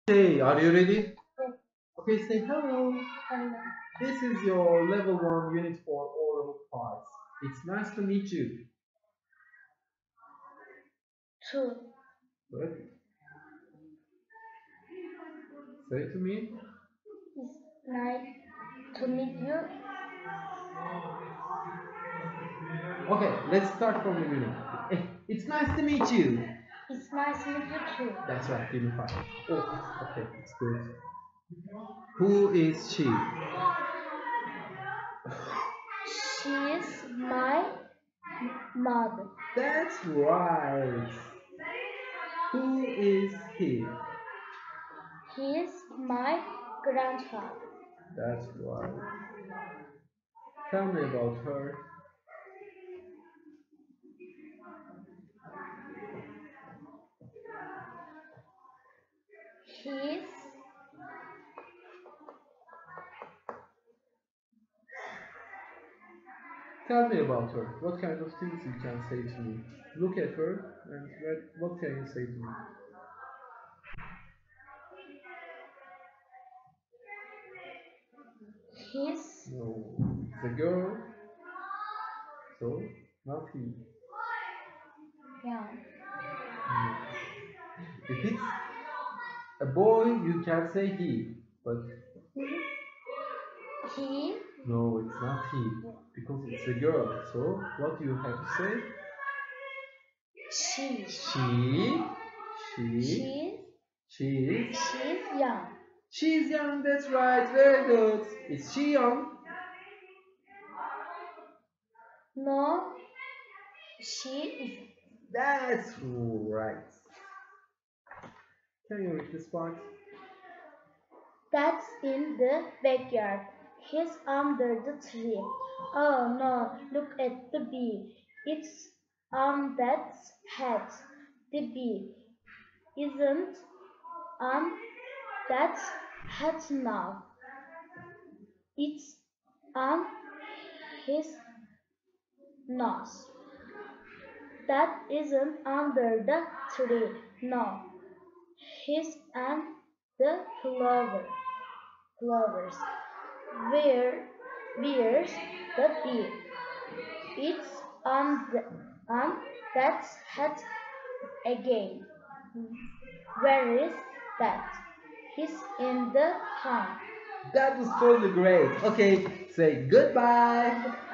Hey, are you ready? Yes. Okay, say hello. Hello. This is your level 1 unit 4 oral parts. It's nice to meet you. Two. Good. Say to me. It's nice to meet you. Okay, let's start from the beginning. It's nice to meet you. It's nice to meet you too. That's right, give me 5. Oh, okay, it's good. Who is she? She is my mother. That's right. Who is he? He is my grandfather. That's right. Tell me about her. He is Tell me about her. What kind of things you can say to me? Look at her and what can you say to me? his No, the girl. So, not he. young. No. If it's a boy, you can say he. But He no, it's not he. Because it's a girl. So, what do you have to say? she She. She. she She's. she's young. She's young, that's right. Very good. Is she young? No, she is. That's right. Can you read this part? That's in the backyard. He's under the tree. Oh no, look at the bee. It's on that head. The bee isn't on that head now. It's on his nose. That isn't under the tree. No, he's on the clovers. Where, where's the bee? It's on that hat again. Where is that? He's in the pond. That was totally great. Okay, say goodbye.